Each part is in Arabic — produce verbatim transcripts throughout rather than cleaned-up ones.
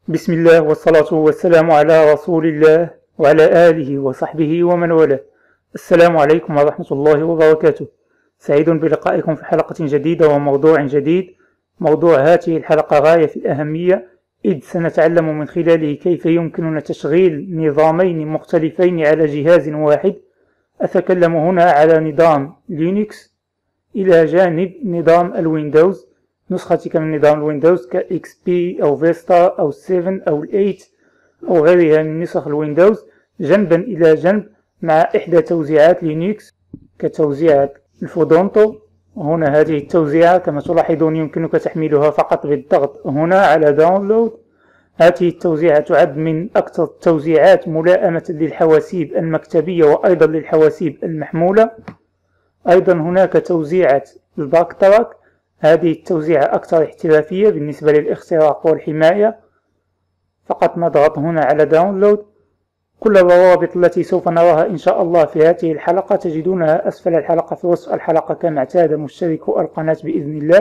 بسم الله والصلاة والسلام على رسول الله وعلى آله وصحبه ومن والاه. السلام عليكم ورحمة الله وبركاته. سعيد بلقائكم في حلقة جديدة وموضوع جديد. موضوع هذه الحلقة غاية في الأهمية، إذ سنتعلم من خلاله كيف يمكننا تشغيل نظامين مختلفين على جهاز واحد. أتكلم هنا على نظام لينكس إلى جانب نظام الويندوز، نسختك من نظام الويندوز كإكس بي أو فيستا أو سبعة أو ثمانية أو غيرها من نسخ الويندوز جنبا إلى جنب مع إحدى توزيعات لينكس كتوزيعة الفودونتو. هنا هذه التوزيعة كما تلاحظون يمكنك تحميلها فقط بالضغط هنا على داونلود. هذه التوزيعة تعد من أكثر التوزيعات ملائمة للحواسيب المكتبية وأيضا للحواسيب المحمولة. أيضا هناك توزيعة الباك تراك، هذه التوزيعة أكثر احترافية بالنسبة للاختراق والحماية. فقط نضغط هنا على داونلود. كل الروابط التي سوف نراها إن شاء الله في هذه الحلقة تجدونها أسفل الحلقة في وصف الحلقة كما اعتاد مشتركو القناة بإذن الله.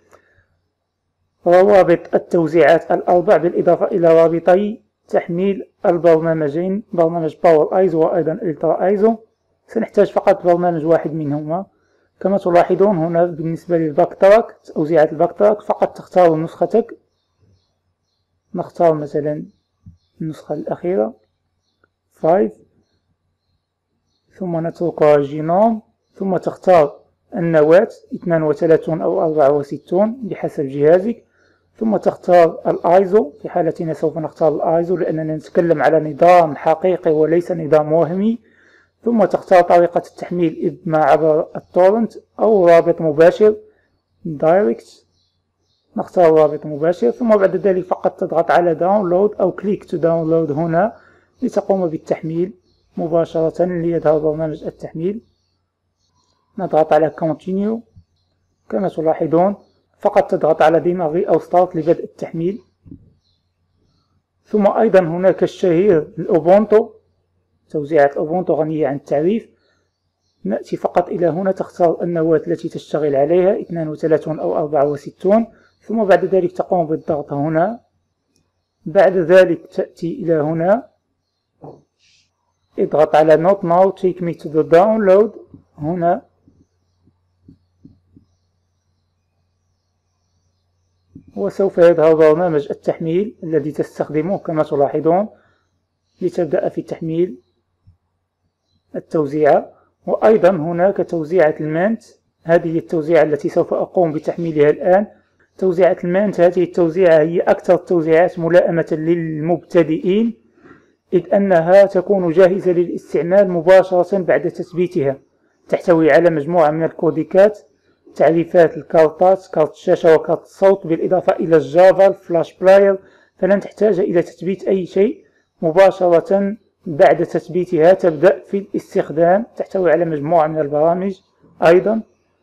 روابط التوزيعات الأربع بالإضافة إلى رابطي تحميل البرنامجين، برنامج باور ايزو وأيضا الترا ايزو. سنحتاج فقط برنامج واحد منهما. كما تلاحظون هنا بالنسبة للباك تراك، توزيعات الباك تراك فقط تختار نسختك. نختار مثلا النسخة الأخيرة خمسة، ثم نتركها جينوم، ثم تختار النواة اثنين وثلاثين أو أربعة وستين بحسب جهازك، ثم تختار الايزو. في حالتنا سوف نختار الايزو لأننا نتكلم على نظام حقيقي وليس نظام وهمي. ثم تختار طريقة التحميل إما عبر التورنت أو رابط مباشر دايركت. نختار رابط مباشر، ثم بعد ذلك فقط تضغط على داونلود أو كليك تو داونلود هنا لتقوم بالتحميل مباشرة ليظهر برنامج التحميل. نضغط على كونتينيو. كما تلاحظون فقط تضغط على ديماغي أو ستارت لبدء التحميل. ثم أيضا هناك الشهير الأوبونتو، توزيعات أوبونتو غنية عن التعريف. نأتي فقط إلى هنا، تختار النواة التي تشتغل عليها اثنين وثلاثين أو أربعة وستين، ثم بعد ذلك تقوم بالضغط هنا. بعد ذلك تأتي إلى هنا، اضغط على Not now take me to the download هنا. وسوف يظهر برنامج التحميل الذي تستخدمه كما تلاحظون لتبدأ في تحميل التوزيعة. وأيضا هناك توزيعة المانت، هذه التوزيعة التي سوف أقوم بتحميلها الآن. توزيعة المانت هذه التوزيعة هي أكثر التوزيعات ملائمة للمبتدئين، إذ أنها تكون جاهزة للاستعمال مباشرة بعد تثبيتها. تحتوي على مجموعة من الكوديكات، تعريفات الكارتات، كارت الشاشة وكارت الصوت، بالإضافة إلى الجافا الفلاش بلاير. فلن تحتاج إلى تثبيت أي شيء، مباشرة بعد تثبيتها تبدأ في الاستخدام. تحتوي على مجموعة من البرامج. أيضا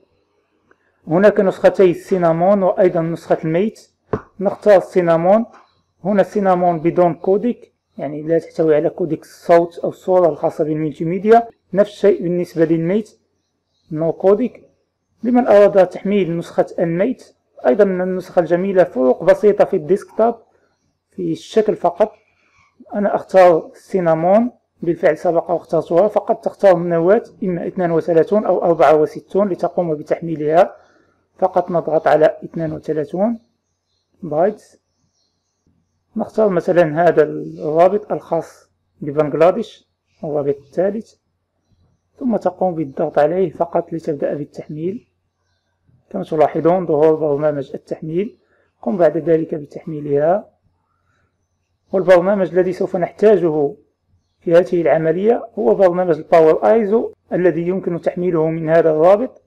هناك نسختي السينامون وأيضا نسخة الميت. نختار السينامون. هنا السينامون بدون كوديك، يعني لا تحتوي على كوديك الصوت أو الصورة الخاصة بالملتي ميديا. نفس الشيء بالنسبة للميت، نو كوديك. لمن أراد تحميل نسخة الميت أيضا من النسخة الجميلة، فروق بسيطة في الديسكتوب في الشكل فقط. أنا أختار السينامون، بالفعل سبق واخترتها. فقط تختار النواة إما اثنين وثلاثين أو أربعة وستين لتقوم بتحميلها. فقط نضغط على اثنين وثلاثين بايتس. نختار مثلا هذا الرابط الخاص ببنغلاديش، الرابط الثالث، ثم تقوم بالضغط عليه فقط لتبدأ بالتحميل. كما تلاحظون ظهور برنامج التحميل. قم بعد ذلك بتحميلها. والبرنامج الذي سوف نحتاجه في هذه العملية هو برنامج الباور ايزو الذي يمكن تحميله من هذا الرابط.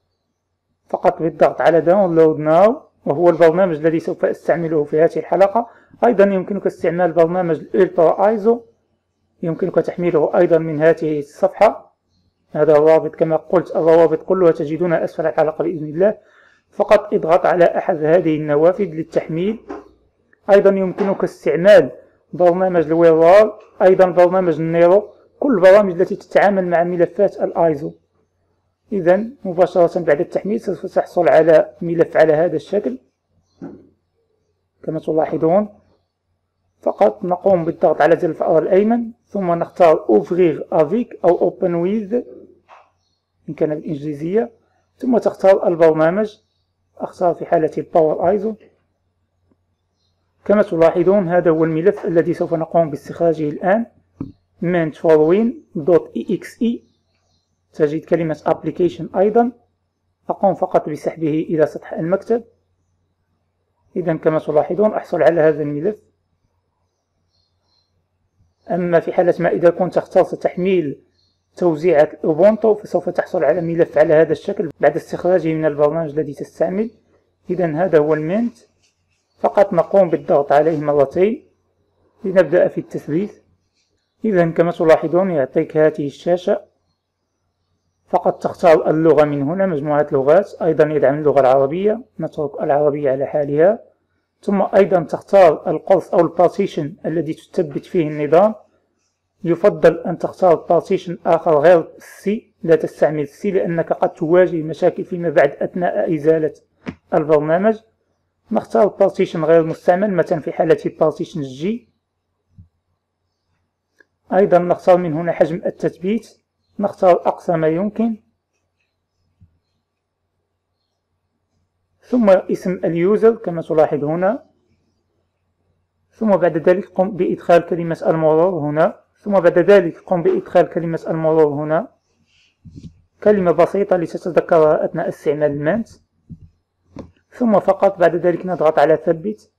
فقط بالضغط على داونلود ناو، وهو البرنامج الذي سوف استعمله في هذه الحلقة. أيضا يمكنك استعمال برنامج الالترا ايزو، يمكنك تحميله أيضا من هذه الصفحة. هذا الرابط كما قلت، الروابط كلها تجدونها أسفل الحلقة بإذن الله. فقط اضغط على أحد هذه النوافذ للتحميل. أيضا يمكنك استعمال برنامج الويرار، أيضا برنامج النيرو، كل البرامج التي تتعامل مع ملفات الايزو. إذا مباشرة بعد التحميل سوف تحصل على ملف على هذا الشكل كما تلاحظون. فقط نقوم بالضغط على زر الفأر الأيمن، ثم نختار Ouvrir avec أو Open with إن كان بالإنجليزية، ثم تختار البرنامج. أختار في حالة الباور ايزو. كما تلاحظون هذا هو الملف الذي سوف نقوم باستخراجه الآن، ment for win دوت إي إكس إي. تجد كلمة application أيضا. أقوم فقط بسحبه إلى سطح المكتب. إذا كما تلاحظون أحصل على هذا الملف. أما في حالة ما إذا كنت اخترت تحميل توزيعة أوبونتو فسوف تحصل على ملف على هذا الشكل بعد استخراجه من البرنامج الذي تستعمل. إذا هذا هو المنت، فقط نقوم بالضغط عليه مرتين لنبدأ في التثبيت. إذا كما تلاحظون يعطيك هذه الشاشة، فقط تختار اللغة من هنا، مجموعة لغات، أيضا يدعم اللغة العربية، نترك العربية على حالها. ثم أيضا تختار القرص أو البارتيشن الذي تثبت فيه النظام. يفضل أن تختار بارتيشن آخر غير السي، لا تستعمل السي لأنك قد تواجه مشاكل فيما بعد أثناء إزالة البرنامج. نختار بارتيشن غير مستعمل، مثلا في حالة بارتيشن جي. أيضا نختار من هنا حجم التثبيت، نختار أقصى ما يمكن، ثم اسم اليوزر كما تلاحظ هنا، ثم بعد ذلك قم بإدخال كلمة المرور هنا، ثم بعد ذلك قم بإدخال كلمة المرور هنا، كلمة بسيطة لتتذكرها أثناء استعمال المنت. ثم فقط بعد ذلك نضغط على ثبت.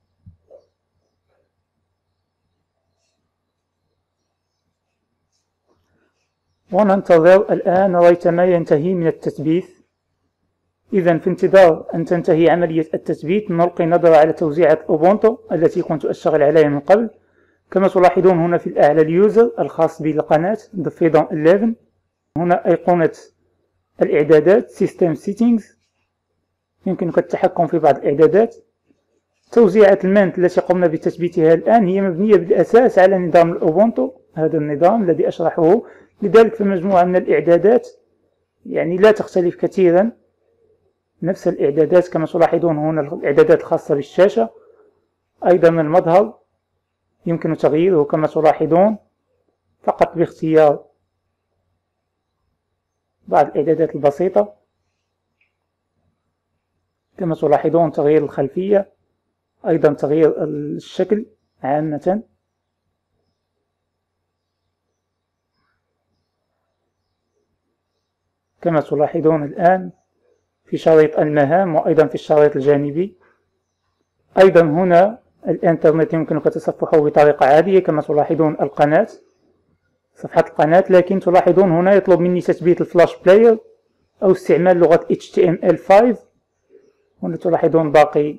وننتظر الآن ريثما ينتهي من التثبيت. إذا في انتظار أن تنتهي عملية التثبيت نلقي نظرة على توزيعة أوبونتو التي كنت أشتغل عليها من قبل. كما تلاحظون هنا في الأعلى اليوزر الخاص بالقناة The Fidon إحدى عشر، هنا أيقونة الإعدادات System Settings، يمكنك التحكم في بعض الإعدادات. توزيعة المنت التي قمنا بتثبيتها الآن هي مبنية بالأساس على نظام الأوبونتو، هذا النظام الذي أشرحه، لذلك فمجموعة من الإعدادات يعني لا تختلف كثيرا، نفس الإعدادات كما تلاحظون هنا الإعدادات الخاصة بالشاشة. أيضا المظهر يمكن تغييره كما تلاحظون فقط باختيار بعض الإعدادات البسيطة. كما تلاحظون تغيير الخلفية، أيضا تغيير الشكل عامة. كما تلاحظون الآن في شريط المهام وأيضا في الشريط الجانبي. أيضا هنا الإنترنت يمكنك تصفحه بطريقة عادية كما تلاحظون القناة، صفحة القناة، لكن تلاحظون هنا يطلب مني تثبيت الفلاش بلاير أو استعمال لغة إتش تي إم إل خمسة. هنا تلاحظون باقي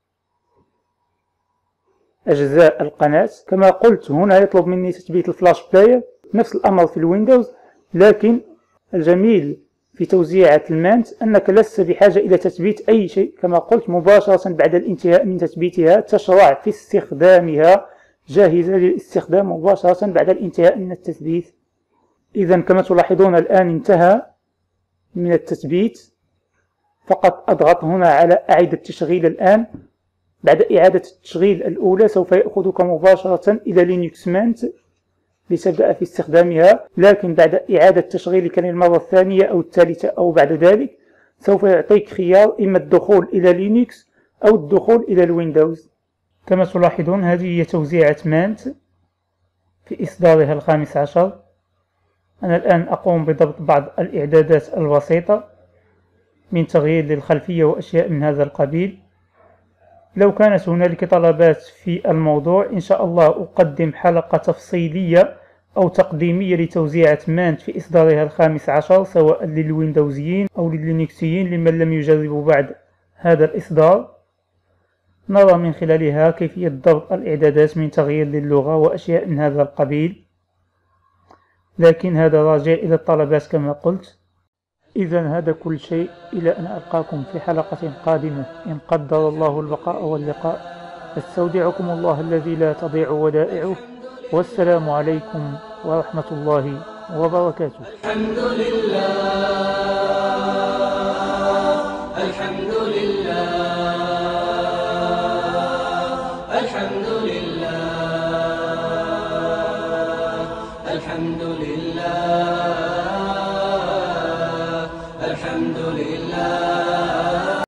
أجزاء القناة. كما قلت هنا يطلب مني تثبيت الفلاش بلاير، نفس الأمر في الويندوز، لكن الجميل في توزيعة المانت أنك لست بحاجة إلى تثبيت أي شيء. كما قلت مباشرة بعد الانتهاء من تثبيتها تشرع في استخدامها، جاهزة للاستخدام مباشرة بعد الانتهاء من التثبيت. إذا كما تلاحظون الآن انتهى من التثبيت، فقط أضغط هنا على أعيد التشغيل الآن. بعد إعادة التشغيل الأولى سوف يأخذك مباشرة إلى لينكس مانت لتبدأ في استخدامها، لكن بعد إعادة تشغيلك للمرة الثانية أو الثالثة أو بعد ذلك سوف يعطيك خيار إما الدخول إلى لينكس أو الدخول إلى الويندوز. كما تلاحظون هذه هي توزيعة مانت في إصدارها الخامس عشر. أنا الآن أقوم بضبط بعض الإعدادات البسيطة من تغيير للخلفية وأشياء من هذا القبيل. لو كانت هنالك طلبات في الموضوع إن شاء الله أقدم حلقة تفصيلية أو تقديمية لتوزيعة مانت في إصدارها الخامس عشر، سواء للويندوزيين أو لللينكسيين لمن لم يجربوا بعد هذا الإصدار. نرى من خلالها كيفية ضبط الإعدادات من تغيير للغة وأشياء من هذا القبيل، لكن هذا راجع إلى الطلبات كما قلت. إذا هذا كل شيء، إلى أن ألقاكم في حلقة قادمة إن قدر الله البقاء واللقاء. أستودعكم الله الذي لا تضيع ودائعه، والسلام عليكم ورحمة الله وبركاته. الحمد لله الحمد لله الحمد لله الحمد لله